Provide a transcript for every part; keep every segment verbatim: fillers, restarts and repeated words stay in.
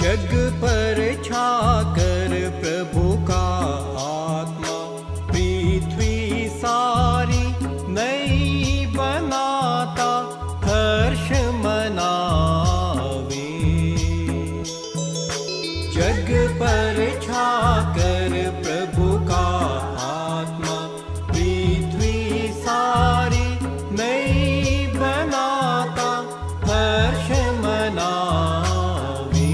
जग पर छाकर प्रभु का आत्मा पृथ्वी सारी नई बनाता हर्ष मनावे। जग पर छाकर प्रभु का आत्मा पृथ्वी सारी नई बनाता हर्ष मनावे।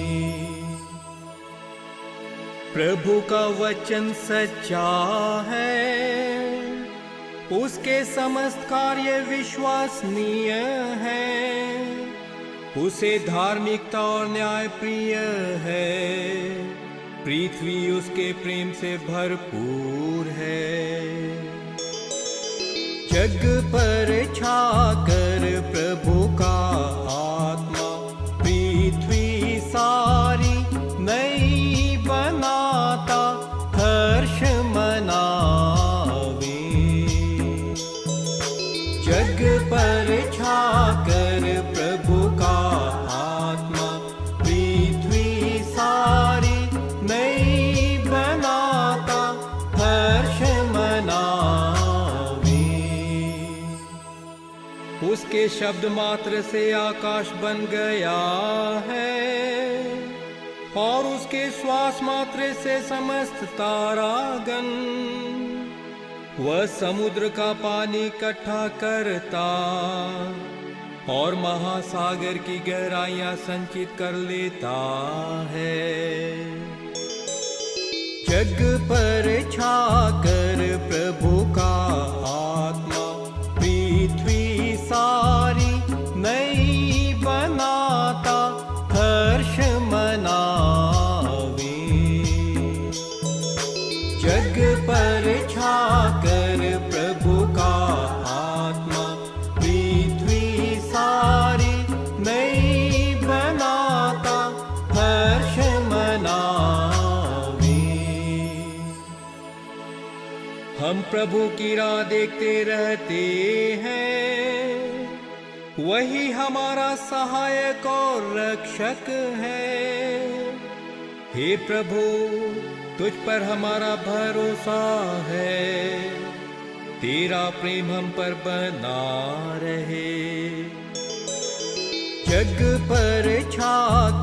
प्रभु का वचन सच्चा है, उसके समस्त कार्य विश्वसनीय हैं। उसे धार्मिकता और न्याय प्रिय है, पृथ्वी उसके प्रेम से भरपूर है। जग पर छाकर प्रभु का आत्मा पृथ्वी सारी नई बनाता हर्ष मनावे। जग पर छाकर प्रभु का आत्मा पृथ्वी सारी नई बनाता हर्ष मनावे। उसके शब्द मात्र से आकाश बन गया है, और उसके श्वास मात्र से समस्त तारागण। वह समुद्र का पानी इकट्ठा करता और महासागर की गहराइयां संचित कर लेता है। जग पर छाकर प्रभु का आत्मा पृथ्वी सारी नई बनाता हर्ष मनावे। जग पर छाकर प्रभु का आत्मा पृथ्वी सारी नई बनाता हर्ष मनावे। हम प्रभु की राह देखते रहते हैं, वही हमारा सहायक और रक्षक है। हे प्रभु, तुझ पर हमारा भरोसा है, तेरा प्रेम हम पर बना रहे। जग पर छा